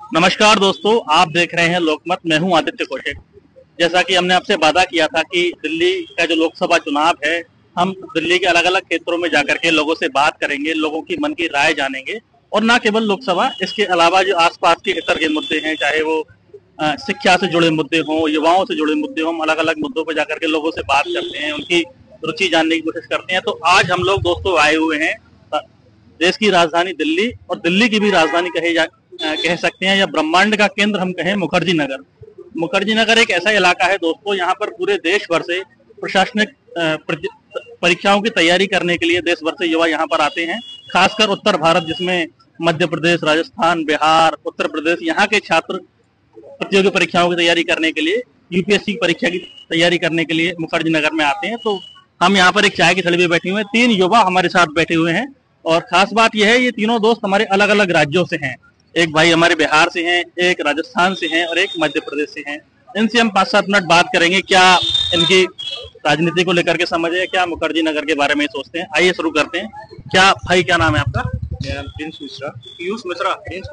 नमस्कार दोस्तों, आप देख रहे हैं लोकमत। मैं हूं आदित्य कौशिक। जैसा कि हमने आपसे वादा किया था कि दिल्ली का जो लोकसभा चुनाव है, हम दिल्ली के अलग अलग क्षेत्रों में जाकर के लोगों से बात करेंगे, लोगों की मन की राय जानेंगे। और न केवल लोकसभा, इसके अलावा जो आसपास के इतर के मुद्दे हैं, चाहे वो शिक्षा से जुड़े मुद्दे हों, युवाओं से जुड़े मुद्दे हों, हम अलग अलग मुद्दों पर जाकर के लोगों से बात करते हैं, उनकी रुचि जानने की कोशिश करते हैं। तो आज हम लोग दोस्तों आए हुए हैं देश की राजधानी दिल्ली, और दिल्ली की भी राजधानी कह सकते हैं, या ब्रह्मांड का केंद्र हम कहें, मुखर्जी नगर। मुखर्जी नगर एक ऐसा इलाका है दोस्तों, यहाँ पर पूरे देश भर से प्रशासनिक परीक्षाओं की तैयारी करने के लिए देश भर से युवा यहाँ पर आते हैं। खासकर उत्तर भारत, जिसमें मध्य प्रदेश, राजस्थान, बिहार, उत्तर प्रदेश, यहाँ के छात्र प्रतियोगी परीक्षाओं की तैयारी करने के लिए, यूपीएससी परीक्षा की तैयारी करने के लिए मुखर्जी नगर में आते हैं। तो हम यहाँ पर एक चाय की थड़ी में बैठे हुए हैं, 3 युवा हमारे साथ बैठे हुए हैं। और खास बात यह है, ये तीनों दोस्त हमारे अलग अलग राज्यों से हैं। एक भाई हमारे बिहार से हैं, एक राजस्थान से हैं और एक मध्य प्रदेश से हैं। इनसे हम 5-7 मिनट बात करेंगे, क्या इनकी राजनीति को लेकर के समझ है, क्या मुखर्जी नगर के बारे में सोचते हैं। आइए शुरू करते हैं। क्या भाई, क्या नाम है आपका? मेरा प्रिंस मिश्रा। पीयूष मिश्रा?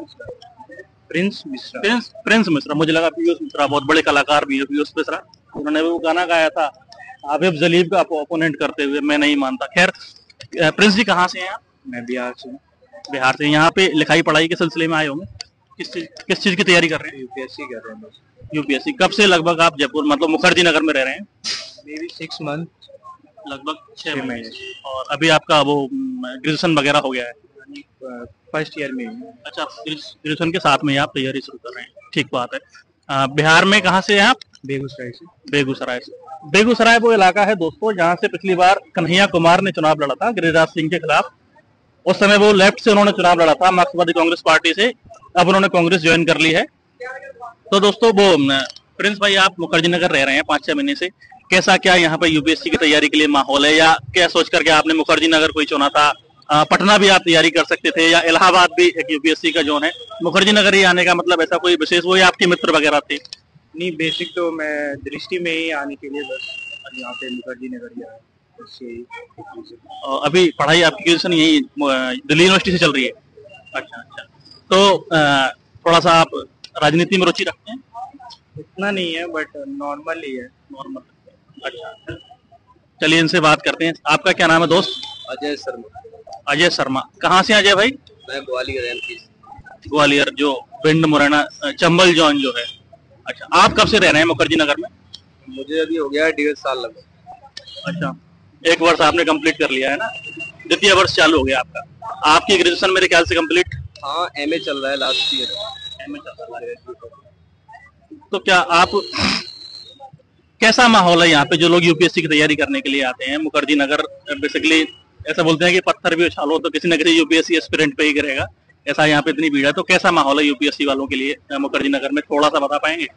प्रिंस मिश्रा। प्रिंस मिश्रा। मुझे लगा पीयूष मिश्रा बहुत बड़े कलाकार भी है, पीयूष मिश्रा। उन्होंने वो गाना गाया था आबिब जलीब का ओपोनेंट करते हुए, मैं नहीं मानता। खैर, प्रिंस जी कहाँ से हैं आप? मैं बिहार से हूँ। बिहार से। यहाँ पे लिखाई पढ़ाई के सिलसिले में आए होंगे। किस चीज की तैयारी कर रहे हैं? यूपीएससी कर रहे हैं बस। यूपीएससी। कब से लगभग आप जयपुर, मतलब मुखर्जी नगर में रह रहे हैं? Maybe 6 month. लगभग 6 महीने। और अभी आपका वो ग्रेजुएशन वगैरह हो गया है? फर्स्ट ईयर में हूँ। अच्छा, ग्रेजुएशन के साथ में आप तैयारी शुरू कर रहे हैं, ठीक बात है। बिहार में कहाँ से हैं आप? बेगूसराय से। बेगूसराय से। बेगूसराय वो इलाका है दोस्तों जहाँ से पिछली बार कन्हैया कुमार ने चुनाव लड़ा था गिरिराज सिंह के खिलाफ। उस समय वो लेफ्ट से उन्होंने चुनाव लड़ा था, मार्क्सवादी कांग्रेस पार्टी से। अब उन्होंने कांग्रेस ज्वाइन कर ली है। तो दोस्तों, वो प्रिंस भाई, आप मुखर्जी नगर रह रहे हैं 5-6 महीने से। कैसा क्या यहाँ पे यूपीएससी की तैयारी के लिए माहौल है, या क्या सोच करके आपने मुखर्जी नगर कोई चुना था? पटना भी आप तैयारी कर सकते थे, या इलाहाबाद भी एक यूपीएससी का जोन है। मुखर्जी नगर ही आने का मतलब ऐसा कोई विशेष, वो या आपके मित्र वगैरह थे? नहीं, बेसिक तो मैं दृष्टि में ही आने के लिए बस यहाँ पे मुखर्जी नगर ही आया। अभी पढ़ाई आपकी ग्रेजुएशन यही दिल्ली यूनिवर्सिटी से चल रही है? अच्छा अच्छा। तो थोड़ा सा आप राजनीति में रुचि रखते हैं? इतना नहीं है, बट नॉर्मल ही है। नॉर्मल। अच्छा, चलिए इनसे बात करते हैं। आपका क्या नाम है दोस्त? अजय शर्मा। अजय शर्मा। कहाँ से अजय भाई? मैं ग्वालियर एमपी। ग्वालियर, जो भिंड, मुरैना, चंबल जोन जो है। अच्छा, आप कब से रह रहे हैं मुखर्जी नगर में? मुझे अभी हो गया 1.5 साल लगभग। अच्छा, 1 वर्ष आपने कंप्लीट कर लिया है ना? द्वितीय वर्ष चालू हो गया आपका। आपकी ग्रेजुएशन मेरे ख्याल से कंप्लीट? हाँ, एमए चल रहा है, लास्ट ईयर एमए चल रहा है। तो क्या आप, कैसा माहौल है यहाँ पे जो लोग यूपीएससी की तैयारी करने के लिए आते हैं? मुखर्जी नगर बेसिकली ऐसा बोलते हैं कि पत्थर भी उछालो तो किसी न किसी यूपीएससी एस्पिरेंट पे ही गिरेगा। ऐसा यहाँ पे इतनी भीड़ है, तो कैसा माहौल है यूपीएससी वालों के लिए मुखर्जी नगर में, थोड़ा सा बता पाएंगे?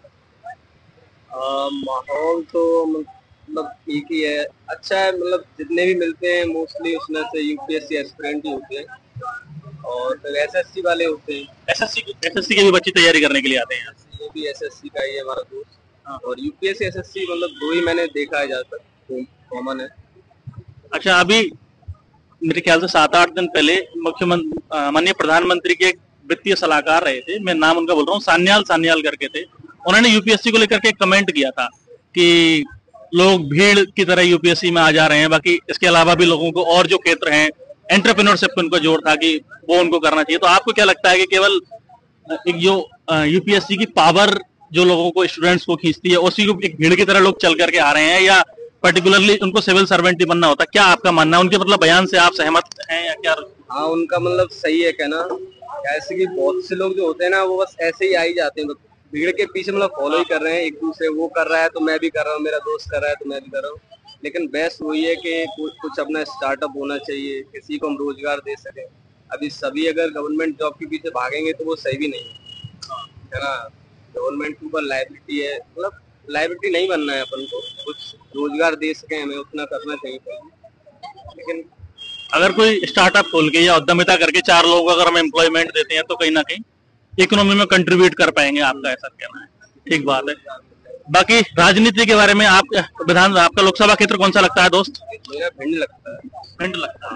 माहौल तो मतलब ठीक ही है, अच्छा है। मतलब जितने भी मिलते हैं मोस्टली उसमें से यूपीएससी एस्पिरेंट ही होते हैं, और फिर एसएससी वाले होते हैं। एसएससी के भी बच्चे तैयारी करने के लिए आते हैं? ये भी एसएससी का ही है हमारा दोस्त। और यूपीएससी एसएससी मतलब 2 ही मैंने देखा है, ज्यादातर कॉमन है। अच्छा, अभी मेरे ख्याल से 7-8 दिन पहले मुख्यमंत्री, माननीय प्रधानमंत्री के एक वित्तीय सलाहकार रहे थे, मैं नाम उनका बोल रहा हूँ, सान्याल करके थे। उन्होंने यूपीएससी को लेकर के कमेंट किया था कि लोग भीड़ की तरह यूपीएससी में आ जा रहे हैं। बाकी इसके अलावा भी लोगों को और जो क्षेत्र हैं, एंटरप्रेन्योरशिप पे उनको जोर था कि वो उनको करना चाहिए। तो आपको क्या लगता है कि केवल एक जो यूपीएससी की पावर जो लोगों को, स्टूडेंट्स को खींचती है, उसी को एक भीड़ की तरह लोग चल करके आ रहे हैं, या पर्टिकुलरली उनको सिविल सर्वेंट ही बनना होता है? क्या आपका मानना है? उनके मतलब बयान से आप सहमत हैं या क्या? हाँ, उनका मतलब सही है कहना। ऐसे कि बहुत से लोग जो होते हैं ना, वो बस ऐसे ही आ ही जाते हैं, भीड़ के पीछे मतलब फॉलो ही कर रहे हैं एक दूसरे। वो कर रहा है तो मैं भी कर रहा हूँ, मेरा दोस्त कर रहा है तो मैं भी कर रहा हूँ। लेकिन बेस्ट वही है कि कुछ अपना स्टार्टअप होना चाहिए, किसी को हम रोजगार दे सके। अभी सभी अगर गवर्नमेंट जॉब के पीछे भागेंगे तो वो सही भी नहीं है ना। गवर्नमेंट के ऊपर लायबिलिटी है, मतलब लायबिलिटी नहीं बनना है अपन को, कुछ रोजगार दे सके हमें, उतना करना चाहिए। लेकिन अगर कोई स्टार्टअप खोल के या उद्यमिता करके 4 लोगों को अगर हम एम्प्लॉयमेंट देते हैं तो कहीं ना कहीं इकोनॉमी में कंट्रीब्यूट कर पाएंगे, आपका ऐसा कहना है? ठीक बात है। बाकी राजनीति के बारे में, आप आपका लोकसभा क्षेत्र कौन सा लगता है दोस्त? मेरा भिंड लगता है। भिंड लगता है।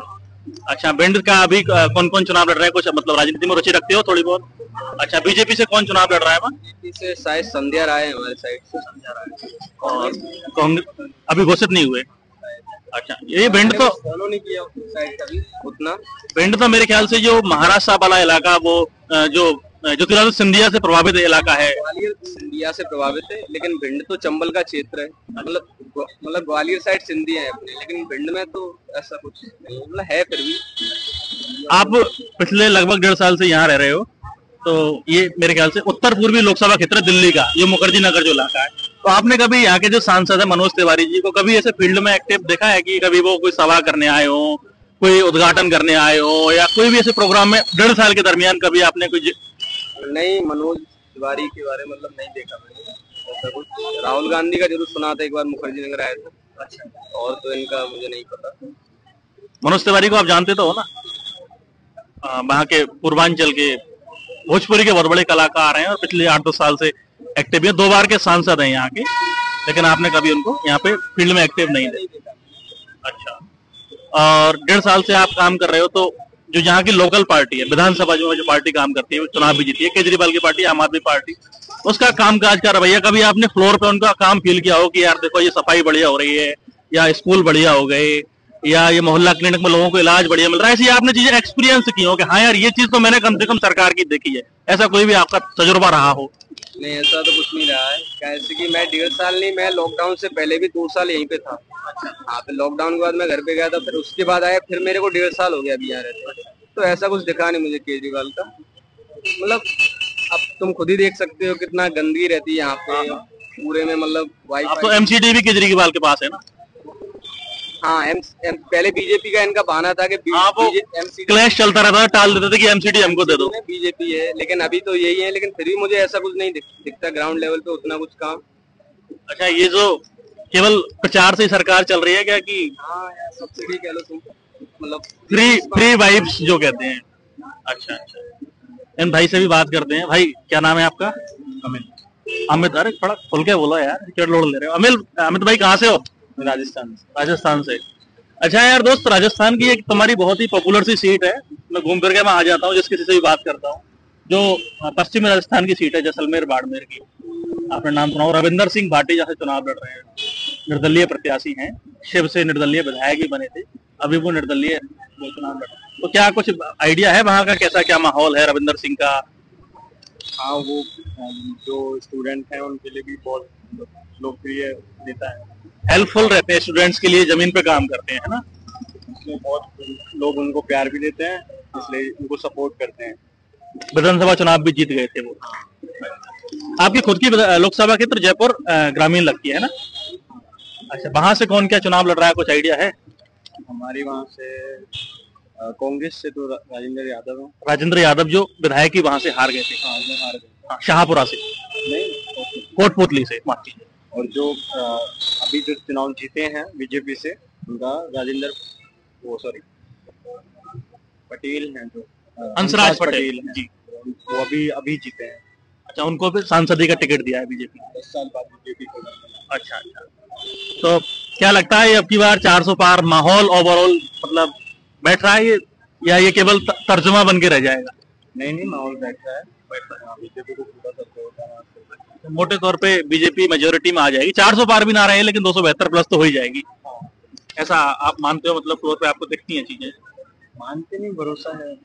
अच्छा, भिंड का अभी कौन कौन चुनाव लड़ रहे हैं? कुछ मतलब राजनीति में रुचि रखते हो थोड़ी बहुत? अच्छा, बीजेपी से कौन चुनाव लड़ रहा है वहाँ? बीजेपी से शायद संध्या राय है, हमारे साइड से संध्या राय। और कांग्रेस अभी घोषित नहीं हुए। अच्छा, ये भिंड तो फॉलो नहीं किया साइड कभी उतना। भिंड तो मेरे ख्याल से जो महाराष्ट्र वाला इलाका, वो जो ज्योतिरादित्य सिंधिया से प्रभावित इलाका है। ग्वालियर सिंधिया से प्रभावित है, लेकिन भिंड तो चंबल का क्षेत्र है। मतलब ग्वालियर साइड सिंधिया है अपने, लेकिन भिंड में तो ऐसा कुछ नहीं, मतलब है फिर भी। आप पिछले लगभग 1.5 साल से यहाँ रह रहे हो, तो ये मेरे ख्याल से उत्तर पूर्वी लोकसभा क्षेत्र दिल्ली का, ये मुखर्जी नगर जो इलाका है, तो आपने कभी यहाँ के जो सांसद है मनोज तिवारी जी को कभी ऐसे फील्ड में एक्टिव देखा है कि कभी वो कोई सभा करने आए हो, कोई उद्घाटन करने आए हो, या कोई भी ऐसे प्रोग्राम में 1.5 साल के दरमियान कभी आपने कुछ? नहीं, मनोज तिवारी के बारे में मतलब नहीं देखा मैंने ऐसा कुछ। राहुल गांधी का जरूर सुना था, एक बार मुखर्जी नगर आए थे। अच्छा, और तो इनका मुझे नहीं पता। मनोज तिवारी को आप जानते तो हो ना, वहाँ के पूर्वांचल के भोजपुरी के बहुत बड़े कलाकार हैं और पिछले 8-10 साल से एक्टिव है, 2 बार के सांसद हैं यहाँ के, लेकिन आपने कभी उनको यहाँ पे फील्ड में एक्टिव नहीं देखा। अच्छा, और 1.5 साल से आप काम कर रहे हो, तो जो यहाँ की लोकल पार्टी है, विधानसभा जो पार्टी काम करती है, वो चुनाव भी जीती है, केजरीवाल की पार्टी, आम आदमी पार्टी, उसका कामकाज का रवैया, कभी आपने फ्लोर पे उनका काम फील किया हो कि यार देखो ये सफाई बढ़िया हो रही है, या स्कूल बढ़िया हो गए, या ये मोहल्ला क्लिनिक में लोगों को इलाज बढ़िया मिल रहा है, ऐसी आपने चीजें एक्सपीरियंस की हो कि हाँ यार ये चीज तो मैंने कम से कम सरकार की देखी है, ऐसा कोई भी आपका तजुर्बा रहा हो? नहीं, ऐसा तो कुछ नहीं रहा है। कैसे कि मैं 1.5 साल नहीं, मैं लॉकडाउन से पहले भी 2 साल यहीं पे था। हाँ, फिर लॉकडाउन के बाद मैं घर पे गया था, फिर उसके बाद आया, फिर मेरे को 1.5 साल हो गया अभी यहाँ रहते। तो ऐसा कुछ दिखा नहीं मुझे केजरीवाल का। मतलब अब तुम खुद ही देख सकते हो कितना गंदगी रहती है यहाँ पे पूरे में, मतलब वाईफाई। तो एमसीडी भी केजरीवाल के पास है ना? हाँ, पहले बीजेपी का इनका बहाना था कि क्लैश चलता रहता था, टाल देते थे कि एमसीडी हमको दे दो। बीजेपी है, लेकिन अभी तो यही है, लेकिन फिर भी मुझे ऐसा कुछ नहीं दिखता ग्राउंड लेवल पे उतना कुछ काम। अच्छा, ये जो केवल प्रचार से सरकार चल रही है क्या कि? हाँ यार, सब्सिडी कह लो तुम, मतलब फ्री वाइब्स जो कहते हैं। अच्छा अच्छा, इन भाई से भी बात करते हैं। भाई क्या नाम है आपका? अमित। अमित, अरे थोड़ा खुल के बोलो यार, क्यों लोड ले रहे हो? अमित भाई कहाँ से हो? राजस्थान से। अच्छा यार दोस्त, राजस्थान की एक तुम्हारी बहुत ही पॉपुलर सी सीट है, मैं घूम फिर के मैं आ जाता हूँ, जिस किसी से भी बात करता हूँ, जो पश्चिमी राजस्थान की सीट है, जैसलमेर बाड़मेर की। आपने नाम सुना हो? रविंदर सिंह भाटी जैसे चुनाव लड़ रहे हैं, निर्दलीय प्रत्याशी हैं, शिव से निर्दलीय विधायक भी बने थे, अभी वो निर्दलीय वो चुनाव लड़ रहे हैं। तो क्या कुछ आइडिया है वहाँ का, कैसा क्या माहौल है रविंदर सिंह का? हाँ, वो जो स्टूडेंट हैं उनके लिए भी बहुत लोकप्रिय नेता है, हेल्पफुल रहते हैं स्टूडेंट्स के लिए, जमीन पे काम करते हैं ना, इसलिए बहुत लोग उनको प्यार भी देते हैं, इसलिए उनको सपोर्ट करते हैं। विधानसभा चुनाव भी जीत गए थे वो। आपकी खुद की लोकसभा क्षेत्र जयपुर ग्रामीण लगती है ना? अच्छा, वहां से कौन क्या चुनाव लड़ रहा है, कुछ आइडिया है? हमारी वहां से कांग्रेस से तो राजेंद्र यादव है। राजेंद्र यादव जो विधायक ही वहां से हार गए थे। हाँ, हार गए। शाहपुरा से नहीं, कोटपुतली से, माफ कीजिए। और जो अभी जो चुनाव जीते हैं बीजेपी से, उनका राजेंद्र पटेल हैं, जो हंसराज पटेल जी, वो अभी जीते हैं। अच्छा, उनको भी सांसदी का टिकट दिया है बीजेपी? 10 साल बाद बीजेपी को। अच्छा अच्छा, तो क्या लगता है अब की बार 400 पार माहौल ओवरऑल मतलब बैठ रहा है ये, या ये केवल तर्जुमा बन के रह जाएगा? नहीं, माहौल बैठ रहा है, बीजेपी को पूरा सपोर्ट है। तो मोटे तौर पे बीजेपी मेजोरिटी में आ जाएगी, 400 पार भी ना रहे लेकिन 272 प्लस तो हो ही जाएगी। ऐसा आप मानते हो? मतलब फ्लोर पे आपको दिखती हैं चीजें? मानते नहीं, भरोसा है।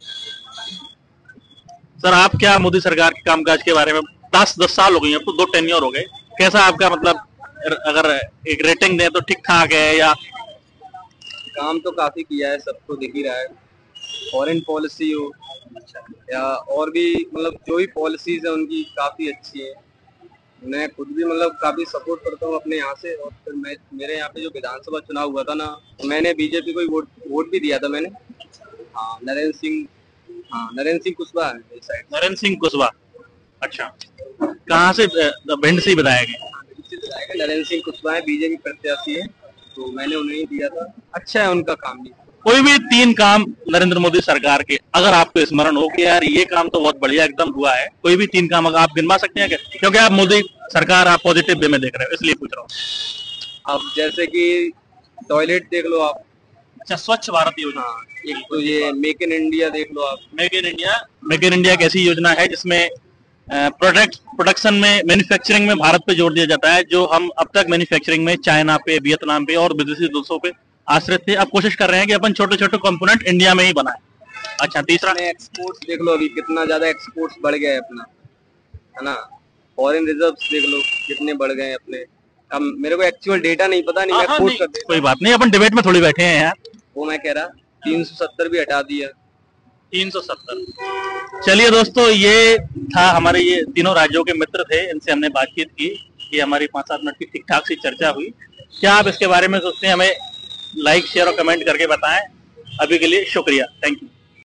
सर, आप क्या मोदी सरकार के कामकाज के बारे में, 10 साल हो गई हैं, अब तो 2 टेन्योर हो गए, कैसा आपका मतलब, अगर एक रेटिंग दें तो ठीक ठाक है या? काम तो काफी किया है, सबको दिख ही रहा है। फॉरेन पॉलिसी हो या और भी, मतलब जो भी पॉलिसीज है उनकी काफी अच्छी है। मैं खुद भी मतलब काफी सपोर्ट करता हूँ अपने यहाँ से। और फिर मेरे यहाँ पे जो विधानसभा चुनाव हुआ था ना, तो मैंने बीजेपी को ही वोट भी दिया था मैंने। हाँ, नरेंद्र सिंह कुशवाहा है मेरी साइड। नरेंद्र सिंह कुशवाहा, अच्छा, कहाँ से? भिंड से विधायक है? नरेंद्र सिंह कुशवाहा बीजेपी प्रत्याशी है, तो मैंने उन्हें ही दिया था। अच्छा है उनका काम भी। कोई भी 3 काम नरेंद्र मोदी सरकार के अगर आपको स्मरण हो कि यार ये काम तो बहुत बढ़िया एकदम हुआ है, कोई भी 3 काम अगर आप गिनवा सकते हैं क्या? क्योंकि आप मोदी सरकार आप पॉजिटिव वे में देख रहे हो, इसलिए पूछ रहा हूँ। अब जैसे कि टॉयलेट देख लो आप। अच्छा, स्वच्छ भारत योजना। हाँ, एक तो ये मेक इन इंडिया देख लो आप। मेक इन इंडिया एक ऐसी योजना है जिसमें प्रोडक्शन में, मैन्युफैक्चरिंग में भारत पे जोर दिया जाता है। जो हम अब तक मैन्युफैक्चरिंग में चाइना पे, वियतनाम पे और विदेशी देशों पे आश्रित थे, अब कोशिश कर रहे हैं कि अपन छोटे छोटे कंपोनेंट इंडिया में ही बनाएं। अच्छा, तीसरा एक्सपोर्ट्स देख लो, अभी कितना ज्यादा एक्सपोर्ट्स बढ़ गया है अपना, है ना। फॉरेन रिजर्व्स देख लो कितने बढ़ गए हैं अपने। अब मेरे को एक्चुअल डेटा नहीं पता, नहीं मैं कोट कर दे। कोई बात नहीं, अपन डिबेट में थोड़ी बैठे हैं यार। वो मैं कह रहा 370 भी हटा दिया। 370। चलिए दोस्तों, ये था हमारे, ये तीनों राज्यों के मित्र थे, इनसे हमने बातचीत की। ये हमारी 5-7 मिनट की ठीक ठाक सी चर्चा हुई। क्या आप इसके बारे में सोचते हैं, हमें लाइक, शेयर और कमेंट करके बताएं। अभी के लिए शुक्रिया, थैंक यू।